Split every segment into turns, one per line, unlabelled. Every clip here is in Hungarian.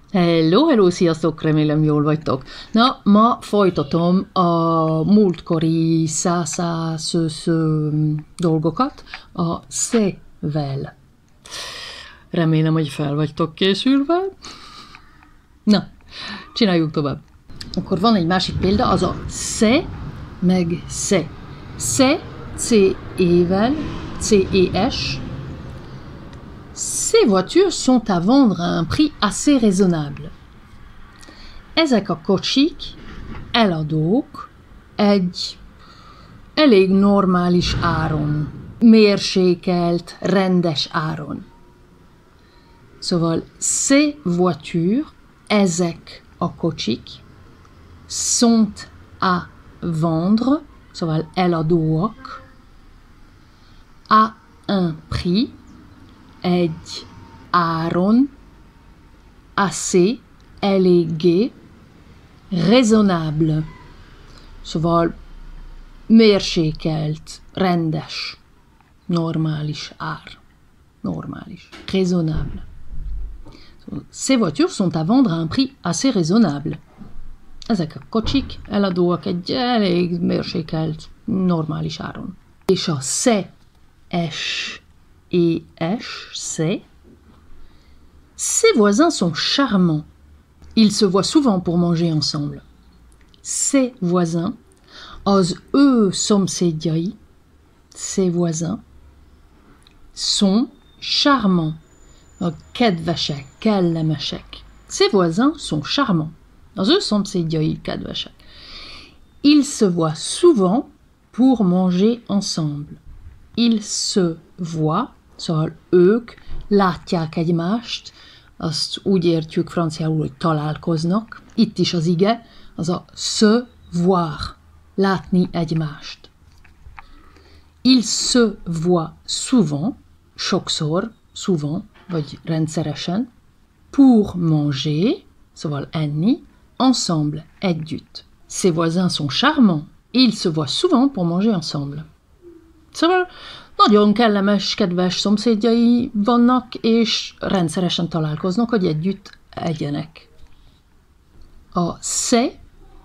Hello, hello, sziasztok, remélem jól vagytok. Na, ma folytatom a múltkori sző dolgokat a szével. Remélem, hogy fel vagytok készülve. Na, csináljuk tovább. Akkor van egy másik példa, az a szé meg szé. Szé, C-E-vel, C-E-S. Ces voitures sont à vendre à un prix assez raisonnable. Ezek a kocsik eladók egy elég normális áron, mérsékelt, rendes áron. Szóval ces voitures, ezek a kocsik, sont à vendre, szóval eladóak, à un prix, egy áron, assez, eléggé, raisonnable, szóval mérsékelt, rendes, normális ár, normális, raisonnable. Ces voitures sont à vendre à un prix assez raisonnable. Ezek a kocsik eladóak egy elég mérsékelt, normális áron. És a C-S c'est ses voisins sont charmants. Ils se voient souvent pour manger ensemble. Ses voisins, az ő szomszédjai, ses voisins, sont charmants. A kedvesek, kellemesek. Ses voisins sont charmants. Az ő szomszédjai kedvesek. Ils se voient souvent pour manger ensemble. Ils se voient, szóval ők látják egymást, azt úgy értjük franciául, hogy találkoznak. Itt is az ige, az a se voir, látni egymást. Ils se voient souvent, sokszor, souvent, vagy rendszeresen, pour manger, szóval enni, ensemble, együtt. Ses voisins sont charmants, et ils se voient souvent pour manger ensemble. Szóval nagyon kellemes, kedves szomszédjai vannak, és rendszeresen találkoznak, hogy együtt egyenek. A C-E-S-T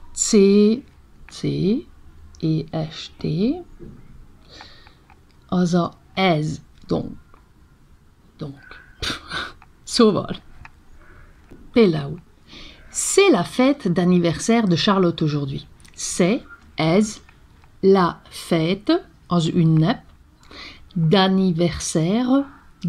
az a ez, donc. Szóval, például, c'est la fête d'anniversaire de Charlotte aujourd'hui. C'est, ez, la fête, az ünnep, d'anniversaire,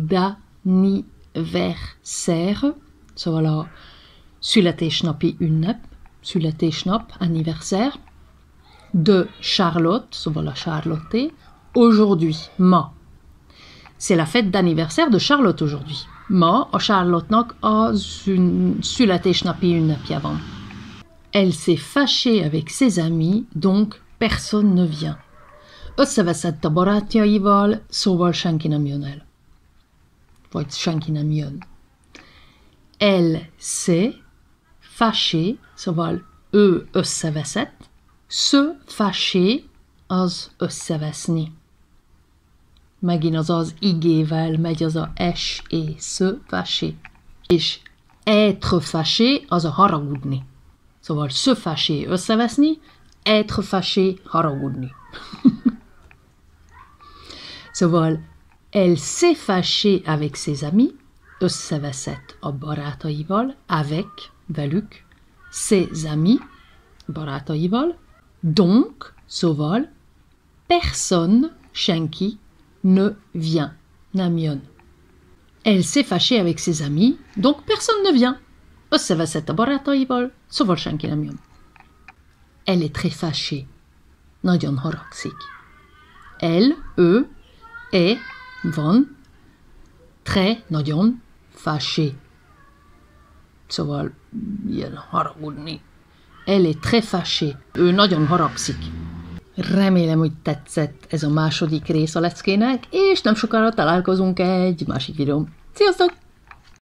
szóval a születésnapi ünnep, születésnap, anniversaire, de Charlotte, szóval a Charlotte, aujourd'hui, ma. C'est la fête d'anniversaire de Charlotte aujourd'hui. Ma a Charlotte-nak a születésnapi ünnepje van. Elle s'est fâchée avec ses amis, donc personne ne vient. Összeveszett a barátjaival, szóval senki nem jön el. Vagy senki nem jön. Elle s'est fâchée, szóval ő összeveszett. Se fâcher az összeveszni. Megint az igével megy az a S-E, se fâcher. És être fâché az a haragudni. Szóval se fâcher összeveszni, être fâché haragudni. Szóval, elle s'est fâchée avec ses amis, összeveszett a barátaival, avec, velük, ses amis, barátaival, donc, szóval, personne, senki, ne vient, nem jön. Elle s'est fâchée avec ses amis, donc personne ne vient. Összeveszett a barátaival, szóval senki nem jön. Elle est très fâchée. Nagyon haragszik. Elle, ő, est, van, très, nagyon, fâché. Szóval ilyen haragudni. Elle est très fâchée. Ő nagyon haragszik. Remélem, hogy tetszett ez a második rész a leckének, és nem sokára találkozunk egy másik videón. Sziasztok!